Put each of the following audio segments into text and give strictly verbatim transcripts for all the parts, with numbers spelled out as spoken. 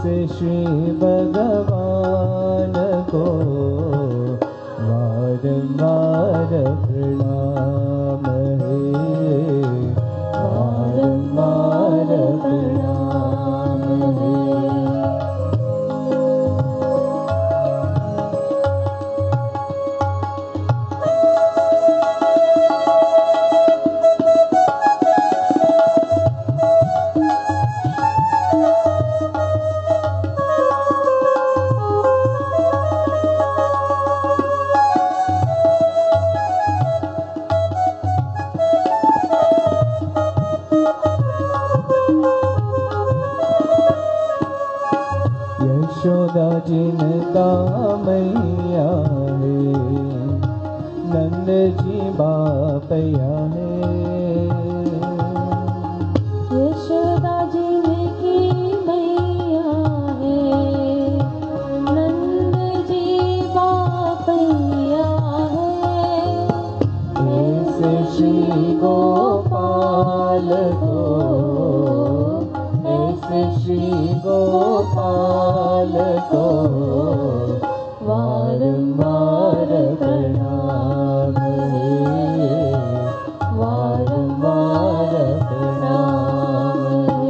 ऐसे श्री भगवान को बारंबार प्रणाम है, बारंबार प्रणाम है। यशोदा जिनका मैया है, नंद जी बापया है। यशोदा जिनकी मैया है, नंद जी बापया है। ऐसे श्री गोपाल को, ऐसे श्री गोपाल को बारंबार प्रणाम है, बारंबार प्रणाम है।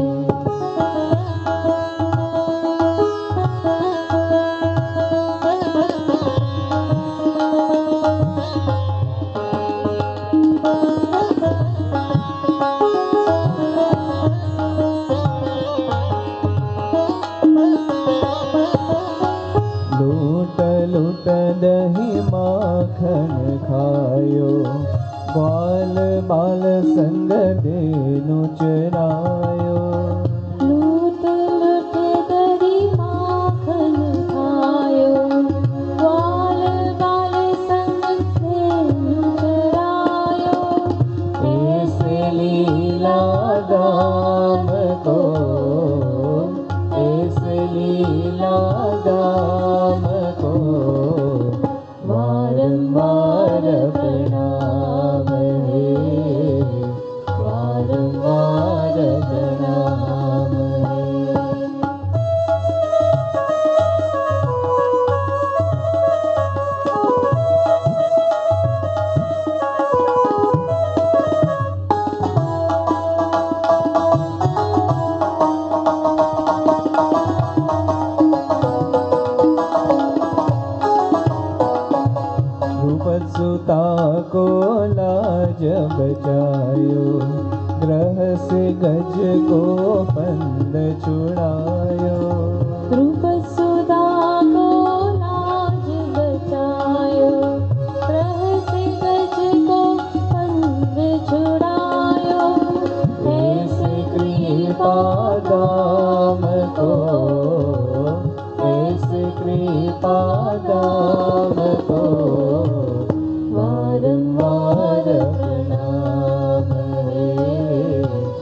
लूट लूट दही माखन खायो, ग्वाल बाल संग देनु चरायो। लूट लूट दही माखन खायो, ग्वाल बाल संग देनु चरायो। ऐसे लीला दाम को, ऐसे लीला दाम को बारंबार प्रणाम है, बारंबार प्रणाम है। सुता को लाज बचायो, ग्रह से गज को फंद छुड़ायो। रूप सुधा को लाज बचायो, ग्रह से गज को फंद छुड़ायो। ऐसे कृपा दाम को, ऐसे कृपा दाम को बारंबार प्रणाम है,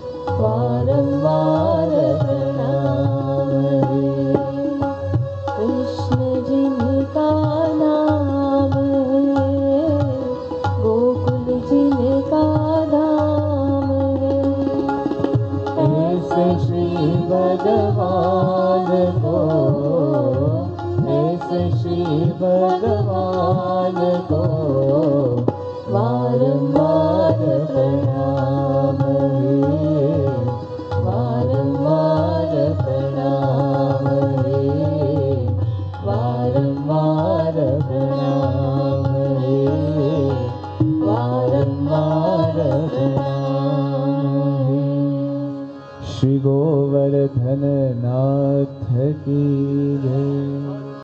बारंबार प्रणाम है। कृष्ण जिनका नाम है, गोकुल जिनका धाम है। ऐसे श्री भगवान को, ऐसे श्री भगवान को बारंबार प्रणाम है, बारंबार प्रणाम है, बारंबार प्रणाम है, बारंबार प्रणाम है। श्री गोवर्धन नाथ की जय।